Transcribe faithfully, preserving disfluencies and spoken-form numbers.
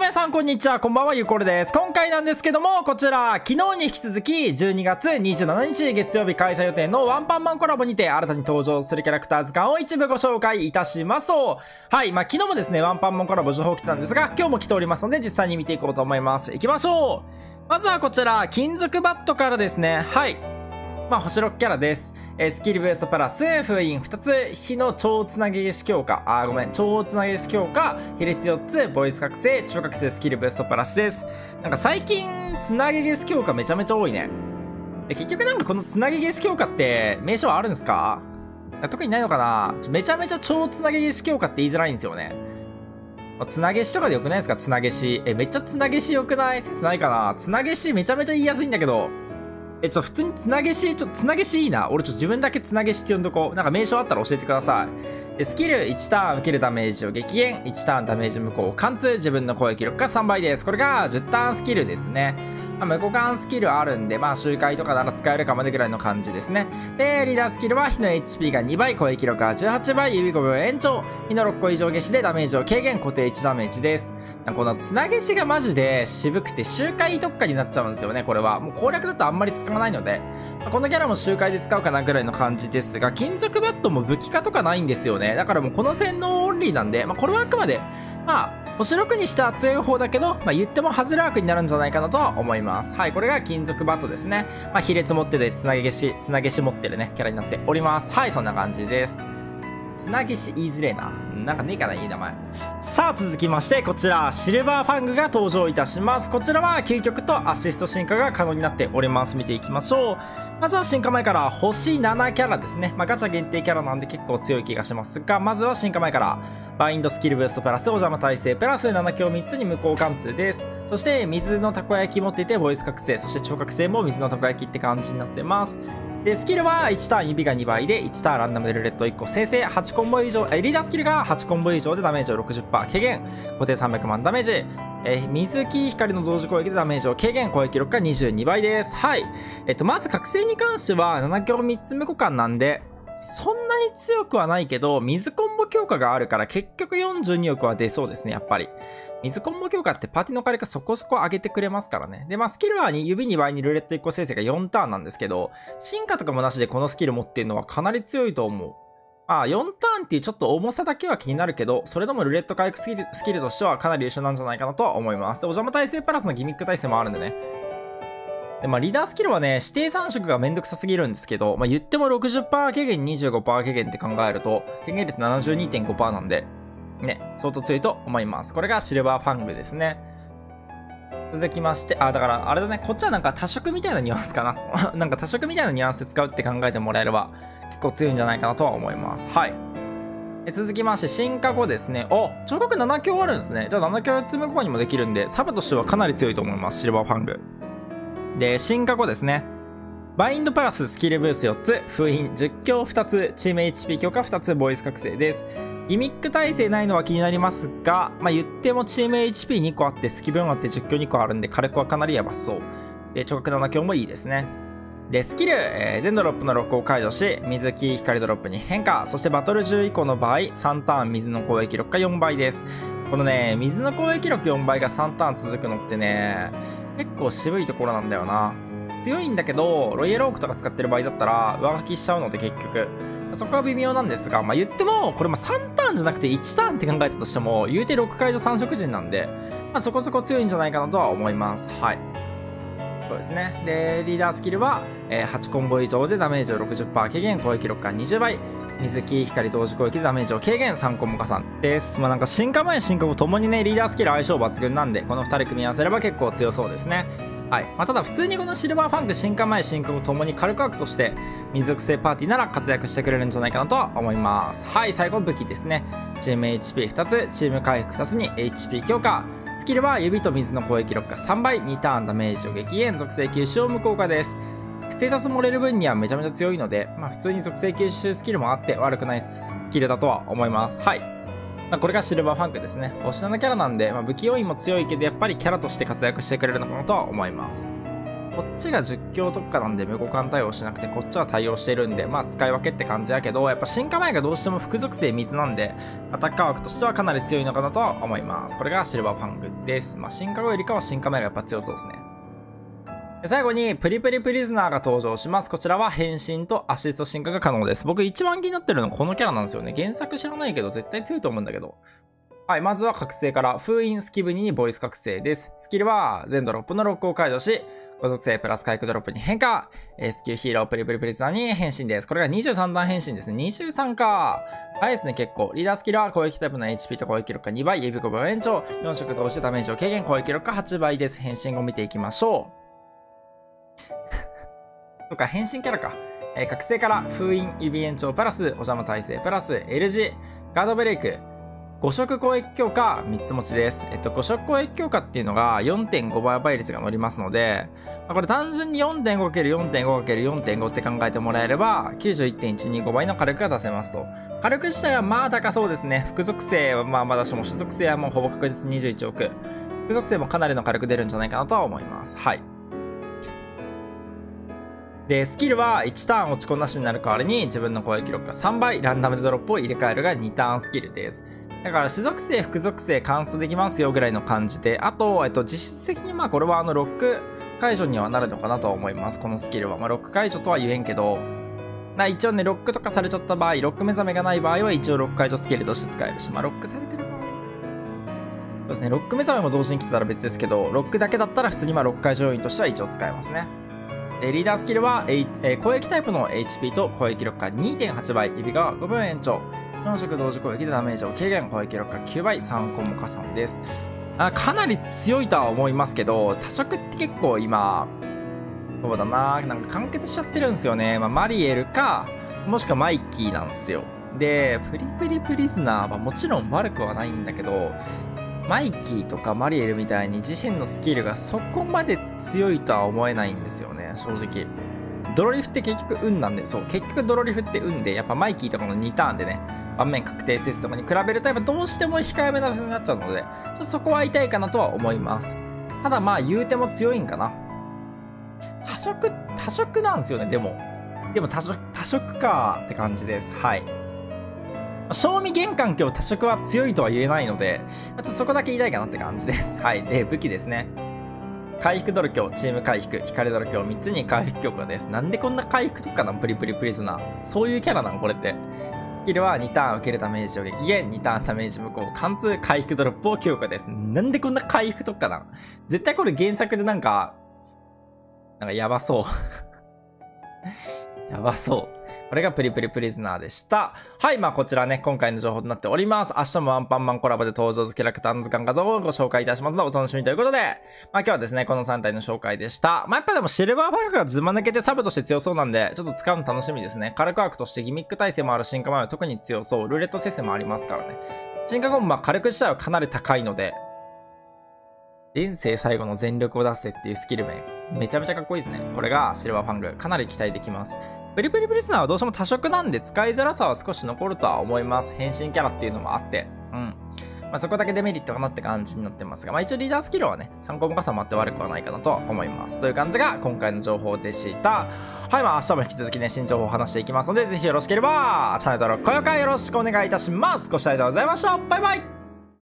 皆さんこんにちは、こんばんは、ゆうこるです。今回なんですけども、こちら、昨日に引き続き、じゅうにがつにじゅうしちにち月曜日開催予定のワンパンマンコラボにて、新たに登場するキャラクター図鑑を一部ご紹介いたします。はい、まあ昨日もですね、ワンパンマンコラボ情報来てたんですが、今日も来ておりますので、実際に見ていこうと思います。行きましょう。まずはこちら、金属バットからですね、はい。まあ、星ろくキャラです。えー、スキルブーストプラス、封印ふたつ、火の超つなげ消し強化、あーごめん、超つなげ消し強化、比率よっつ、ボイス覚醒、超覚醒スキルブーストプラスです。なんか最近、つなげ消し強化めちゃめちゃ多いね。で結局なんかこのつなげ消し強化って名称あるんですか？特にないのかな？めちゃめちゃ超つなげ消し強化って言いづらいんですよね。つなげしとかでよくないですか？つなげし。え、めっちゃつなげしよくない？説ないかな？つなげしめちゃめちゃ言いやすいんだけど。え、ちょ、普通につなげし、ちょ、つなげしいいな。俺ちょ、自分だけつなげしって呼んどこう。なんか名称あったら教えてください。で、スキルいちターン受けるダメージを激減、いちターンダメージ無効、貫通、自分の攻撃力がさんばいです。これがじゅうターンスキルですね。まあ、無効貫スキルあるんで、まあ、周回とかなら使えるかまでぐらいの感じですね。で、リーダースキルは火の エイチピー がにばい、攻撃力がじゅうはちばい、指ごびょう延長、火のろっこ以上消しでダメージを軽減、固定いちダメージです。このつなげしがマジで渋くて周回特化になっちゃうんですよね、これは。もう攻略だとあんまり使わないので、まあ、このキャラも周回で使うかなぐらいの感じですが、金属バットも武器化とかないんですよね。だからもうこの洗脳オンリーなんで、まあ、これはあくまで、まあ、星ろくにしては強い方だけど、まあ、言ってもハズレワークになるんじゃないかなとは思います。はい、これが金属バットですね。まあ、比列持ってて、つなげし、つなげし持ってるね、キャラになっております。はい、そんな感じです。つなげし言いづれえな。なんかねえかな、いい名前。さあ、続きまして、こちら、シルバーファングが登場いたします。こちらは、究極とアシスト進化が可能になっております。見ていきましょう。まずは進化前から、星ななキャラですね。まあ、ガチャ限定キャラなんで結構強い気がしますが、まずは進化前から、バインドスキルブーストプラス、お邪魔耐性プラスなな強みっつに無効貫通です。そして、水のたこ焼き持っていて、ボイス覚醒、そして超覚醒も水のたこ焼きって感じになってます。で、スキルはいちターン指がにばいで、いちターンランダムでルレットいっこ生成、はちコンボ以上、えリーダースキルがはちコンボ以上でダメージを ろくじゅっパーセント 軽減、固定さんびゃくまんダメージ、えー、水木光の同時攻撃でダメージを軽減、攻撃力がにじゅうにばいです。はい。えっと、まず覚醒に関してはなな強みっつ無効間なんで、そんなに強くはないけど、水コンボ強化があるから結局よんじゅうにおくは出そうですね、やっぱり。水コンボ強化ってパーティーの火力そこそこ上げてくれますからね。で、まあスキルは指にばいにルーレットいっこ生成がよんターンなんですけど、進化とかもなしでこのスキル持ってるのはかなり強いと思う。まあよんターンっていうちょっと重さだけは気になるけど、それでもルーレット回復スキル、スキルとしてはかなり優秀なんじゃないかなとは思います。お邪魔耐性プラスのギミック耐性もあるんでね。で、まあ、リーダースキルはね、指定さん色がめんどくさすぎるんですけど、まあ、言っても ろくじゅっパーセント 軽減 にじゅうごパーセント 軽減って考えると、軽減率 ななじゅうにてんごパーセント なんで、ね、相当強いと思います。これがシルバーファングですね。続きまして、あ、だから、あれだね、こっちはなんか多色みたいなニュアンスかな。なんか多色みたいなニュアンスで使うって考えてもらえれば、結構強いんじゃないかなとは思います。はい。続きまして、進化後ですね。あ、超覚なな強あるんですね。じゃあなな強よっつ無効にもできるんで、サブとしてはかなり強いと思います、シルバーファング。で、進化後ですね。バインドプラススキルブースよっつ、封印じゅっ強ふたつ、チーム エイチピー 強化ふたつ、ボイス覚醒です。ギミック耐性ないのは気になりますが、まあ、言ってもチーム エイチピーに 個あって、スキル分あってじゅっ強にこあるんで、火力はかなりやばそう。で、超覚なな強もいいですね。で、スキル、えー、全ドロップのロックを解除し、水木光ドロップに変化。そしてバトルじゅう以降の場合、さんターン水の攻撃力がよんばいです。このね、水の攻撃力よんばいがさんターン続くのってね、結構渋いところなんだよな。強いんだけど、ロイヤルオークとか使ってる場合だったら、上書きしちゃうので結局。そこは微妙なんですが、まあ言っても、これもさんターンじゃなくていちターンって考えたとしても、言うてろく解除さん色人なんで、まあそこそこ強いんじゃないかなとは思います。はい。そうですね。で、リーダースキルは、えー、はちコンボ以上でダメージを ろくじゅっパーセント 軽減、攻撃力がにじゅうばい。水木光同時攻撃でダメージを軽減、さんコンボ加算です。まあなんか進化前進化後ともにね、リーダースキル相性抜群なんで、このふたり組み合わせれば結構強そうですね。はい。まあただ普通にこのシルバーファング進化前進化後ともに火力枠として、水属性パーティーなら活躍してくれるんじゃないかなとは思います。はい。最後武器ですね。チーム エイチピーふたつ、チーム回復ふたつに エイチピー 強化。スキルは指と水の攻撃力がさんばい、にターンダメージを激減、属性吸収を無効化です。ステータス盛れる分にはめちゃめちゃ強いので、まあ普通に属性吸収スキルもあって悪くないスキルだとは思います。はい。まあこれがシルバーファンクですね。星ななキャラなんで、まあ武器要因も強いけどやっぱりキャラとして活躍してくれるのかなとは思います。 こっちがじゅっ強特化なんで無互換対応しなくて、こっちは対応してるんで、まあ使い分けって感じやけど、やっぱ進化前がどうしても副属性水なんで、アタッカー枠としてはかなり強いのかなとは思います。これがシルバーファングです。まあ進化後よりかは進化前がやっぱ強そうですね。で最後に、プリプリプリズナーが登場します。こちらは変身とアシスト進化が可能です。僕一番気になってるのはこのキャラなんですよね。原作知らないけど絶対強いと思うんだけど。はい、まずは覚醒から、封印スキブニにボイス覚醒です。スキルは全ドロップのロックを解除し、ご属性プラス回復ドロップに変化。S 級ヒーロープリプリプリズナーに変身です。これがにじゅうさん段変身ですね。にじゅうさんか。はいですね、結構。リーダースキルは攻撃タイプの エイチピー と攻撃力がにばい、指ごぶ延長。よん色同時でダメージを軽減、攻撃力がはちばいです。変身後見ていきましょう。そっか、変身キャラか。えー、覚醒から封印、指延長プラス、お邪魔耐性プラス、L 字、ガードブレイク。ご色攻撃強化みっつ持ちです。えっと、ご色攻撃強化っていうのが よんてんご 倍倍率が乗りますので、まあ、これ単純に よんてんごかけるよんてんごかけるよんてんご って考えてもらえれば きゅうじゅういってんいちにご 倍の火力が出せますと。火力自体はまあ高そうですね。副属性はまあまだしも主属性はもうほぼ確実ににじゅういちおく。副属性もかなりの火力出るんじゃないかなとは思います。はい。で、スキルはいちターン落ち込んなしになる代わりに自分の攻撃力がさんばい、ランダムでドロップを入れ替えるがにターンスキルです。だから、主属性、副属性、カンストできますよぐらいの感じで、あと、えっと、実質的にまあ、これはあの、ロック解除にはなるのかなとは思います。このスキルは。まあ、ロック解除とは言えんけど、な一応ね、ロックとかされちゃった場合、ロック目覚めがない場合は一応ロック解除スキルとして使えるし、まあ、ロックされてる場合。そうですね、ロック目覚めも同時に来てたら別ですけど、ロックだけだったら普通にまあ、ロック解除要因としては一応使えますね。で、リーダースキルは、えー、攻撃タイプの エイチピー と攻撃力が にてんはちばい、指がごぶん延長。よん色同時攻撃でダメージを軽減、攻撃力がきゅうばい、さんコンボ加算です。あ、かなり強いとは思いますけど、多色って結構今、そうだな、なんか完結しちゃってるんですよね。まあ、マリエルか、もしくはマイキーなんですよ。で、プリプリプリズナーはもちろん悪くはないんだけど、マイキーとかマリエルみたいに自身のスキルがそこまで強いとは思えないんですよね、正直。ドロリフって結局運なんで、そう、結局ドロリフって運で、やっぱマイキーとかのにターンでね、盤面確定説とかに比べると、やっぱどうしても控えめな戦になっちゃうので、ちょっとそこは痛いかなとは思います。ただまあ言うても強いんかな。多色、多色なんですよね、でも。でも多色、多色かって感じです。はい。賞味現環境多色は強いとは言えないので、ちょっとそこだけ言いたいかなって感じです。はい。で、武器ですね。回復ドル強、チーム回復、光ドル強みっつに回復強化です。なんでこんな回復とかなのプリプリプリズナー。そういうキャラなのこれって。スキルはにターン受けるダメージを撃減、にターンダメージ無効、貫通、回復ドロップを強化です。なんでこんな回復とかなの絶対これ原作でなんか、なんかやばそう。やばそう。これがプリプリプリズナーでした。はい、まあこちらね、今回の情報となっております。明日もアンパンマンコラボで登場キャラクターの図鑑画像をご紹介いたしますのでお楽しみということで、まあ今日はですね、このさん体の紹介でした。まあやっぱでもシルバーファルクがズマ抜けてサブとして強そうなんで、ちょっと使うの楽しみですね。火力枠としてギミック耐性もある進化前は特に強そう。ルーレット生成もありますからね。進化後もまあ火力自体はかなり高いので、人生最後の全力を出せっていうスキル名、めちゃめちゃかっこいいですね。これがシルバーファング、かなり期待できます。プリプリプリズナーはどうしても多色なんで使いづらさは少し残るとは思います。変身キャラっていうのもあって。うん。まあそこだけデメリットかなって感じになってますが、まあ一応リーダースキルはね、参考も加算もあって悪くはないかなとは思います。という感じが今回の情報でした。はい、まあ明日も引き続きね、新情報を話していきますので、ぜひよろしければ、チャンネル登録、高評価よろしくお願いいたします。ご視聴ありがとうございました。バイバイ。